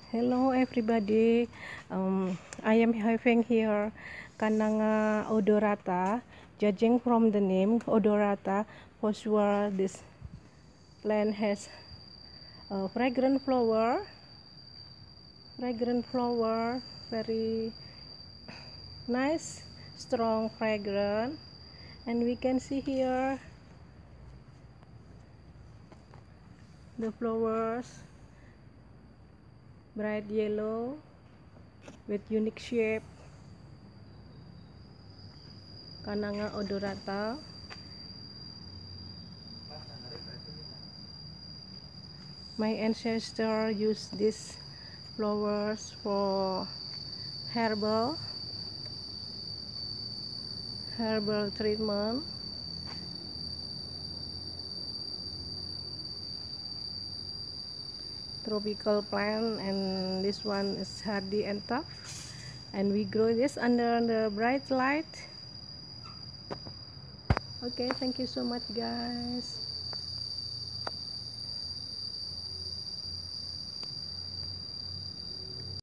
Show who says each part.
Speaker 1: Hello everybody, I am having here Cananga odorata. Judging from the name odorata, for sure this plant has a fragrant flower, very nice, strong fragrance. And we can see here the flowers, bright yellow with unique shape. Cananga odorata. My ancestor used these flowers for herbal treatment. Tropical plant, and this one is hardy and tough, and we grow this under the bright light. Okay, thank you so much guys.